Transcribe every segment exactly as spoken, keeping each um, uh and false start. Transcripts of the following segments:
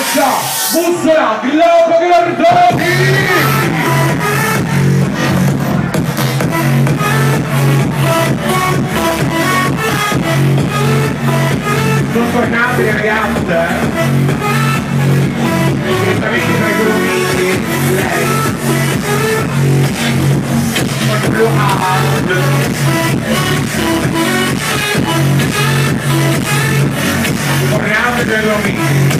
piazza Bussola Versilia. Sono tornate le ragazze, direttamente dai gruppi, lei, con Blue Hard, tornate dai gruppi.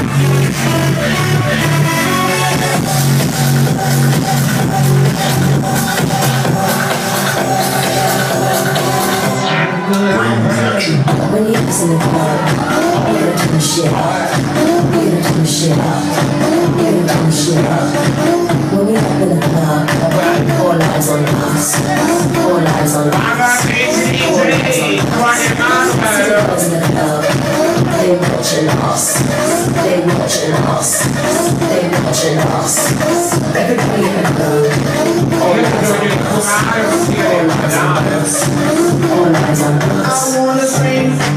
When you was in the club, you gonna turn the shit up. You gonna turn the shit up. You gonna turn the shit up. When we up in the club, all eyes on us. All eyes on us. All eyes on us. See the girls in the club, they watching us. They watching us. They watching us. Everybody in the club, all eyes on us. All eyes on us. All eyes on us. I wanna scream.